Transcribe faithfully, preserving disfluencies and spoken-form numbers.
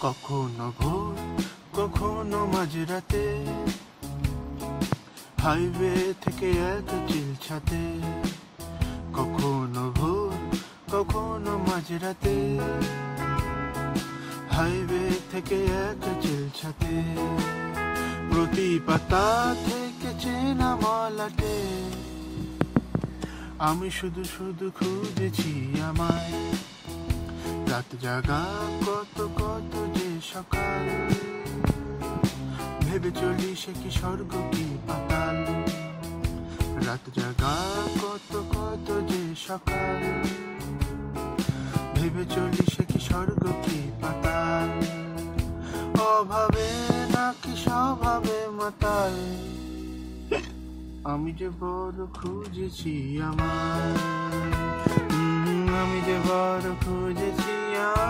কখনো ভোর কখনো মাঝরাতে, হাইওয়ে থেকে এক চিল ছাতে। কখনো ভোর কখনো মাঝরাতে, হাইওয়ে থেকে এক চিল ছাতে। প্রতি পাতা থেকে চেনা মলাটে, আমি শুধু শুধু খুঁজেছি আমায়। রাত জাগা কত কত যে সকাল, ভেবে চলি সে কি স্বর্গ কি পাতাল। রাত জাগা কত কত যে সকাল, ভেবে চলি সে কি স্বর্গ কি পাতাল। অভাবে নাকি স্বভাবে মাতাল, আমি যে বড় খুঁজেছি আমায়। আমি যে বড় খুঁজেছি আমায়।